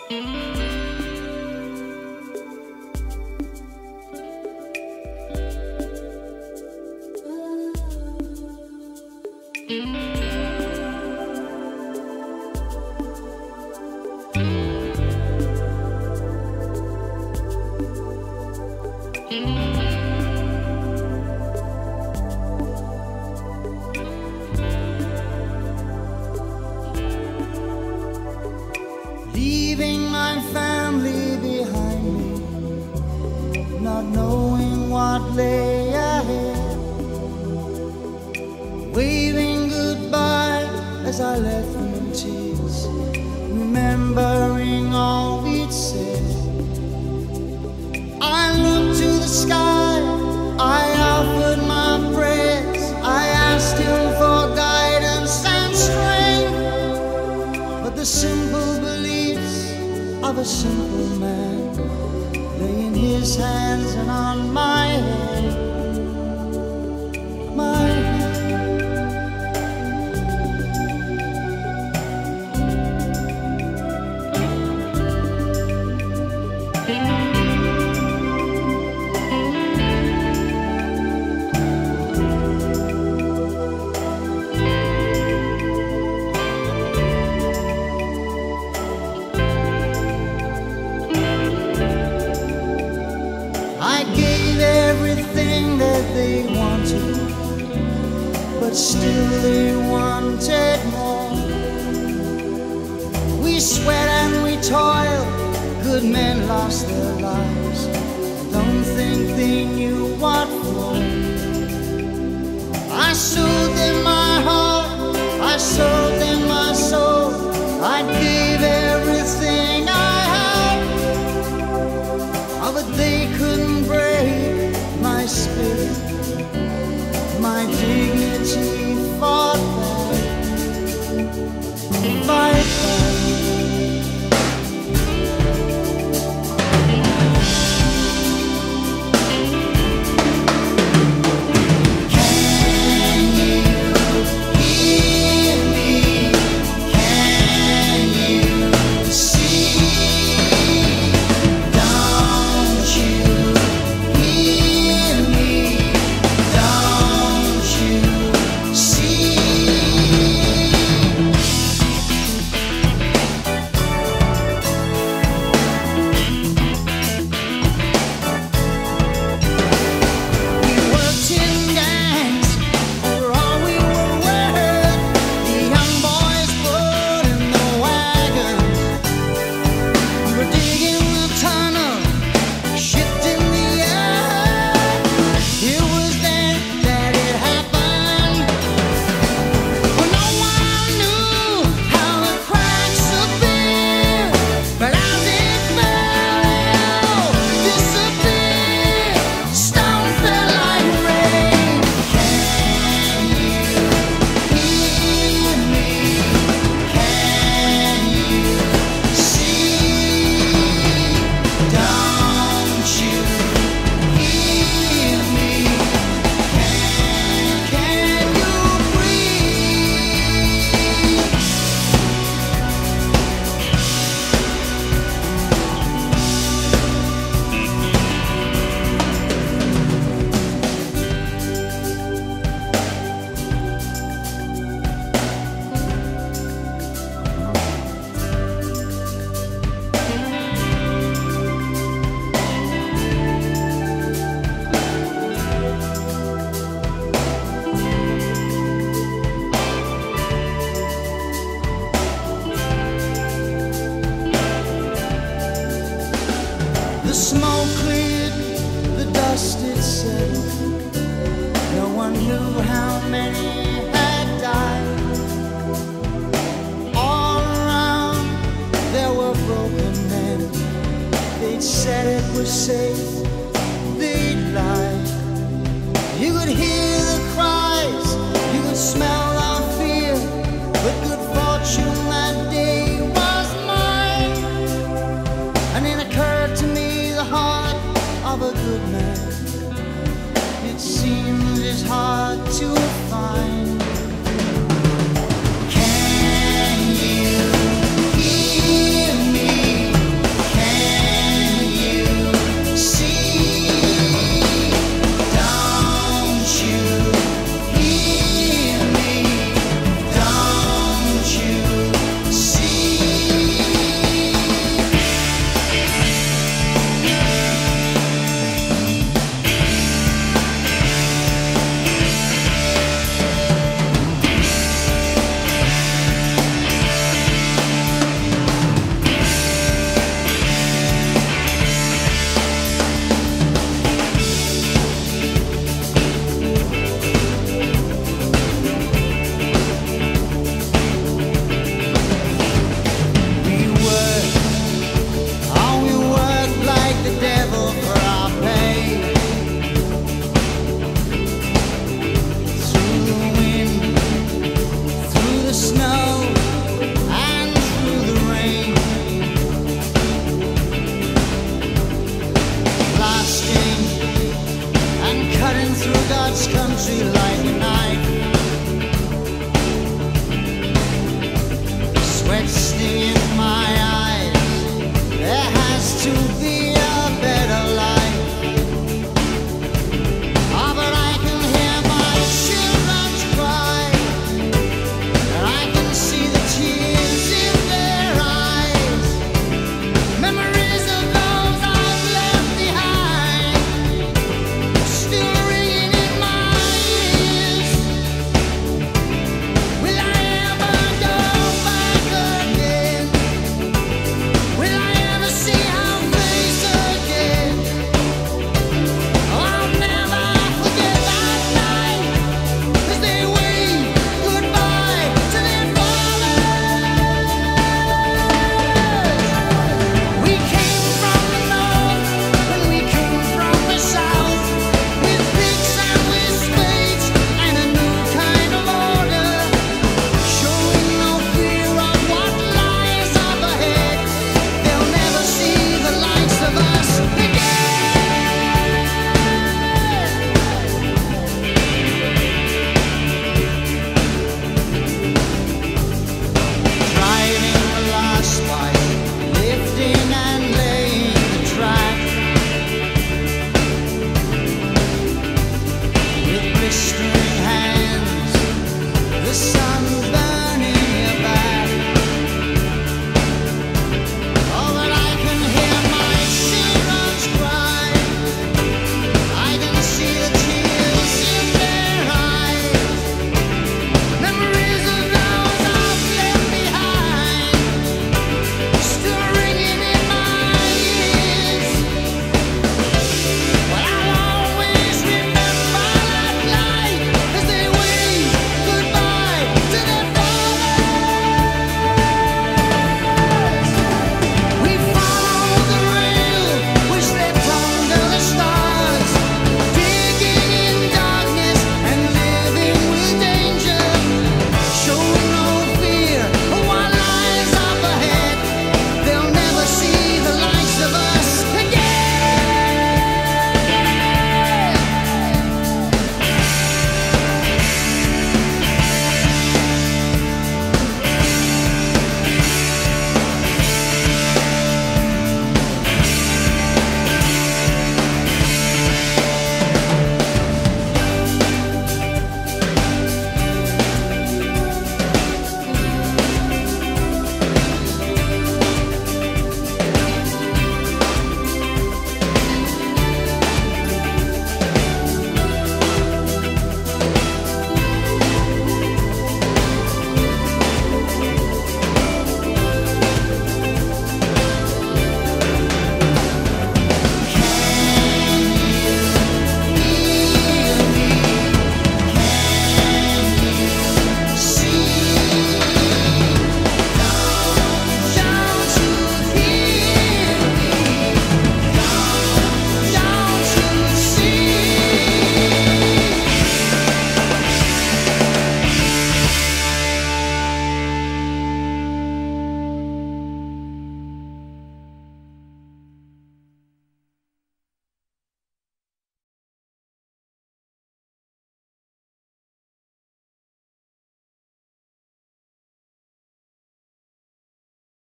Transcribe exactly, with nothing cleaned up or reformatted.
Leaving my family behind me, not knowing what lay ahead, waving goodbye as I left them in tears, remembering all we'd said. I looked to the sky, I offered my prayers, I asked him for guidance and strength, but the simple beliefs of a simple man lay in his hands and on my head, my head. I gave everything that they wanted, but still they wanted more. We sweat and we toil, good men lost their lives, don't think they knew what for. I sold them my heart, I sold them my soul, I gave everything I had, oh, but they couldn't break my spirit, my dignity fought back, fight back. The smoke cleared, the dust it settled. No one knew how many had died. All around there were broken men. They'd said it was safe, they'd lied. You could hear the cries, you could smell our fear, but good fortune that day was mine. And it occurred to me the heart of a good man, it seems it's hard to find.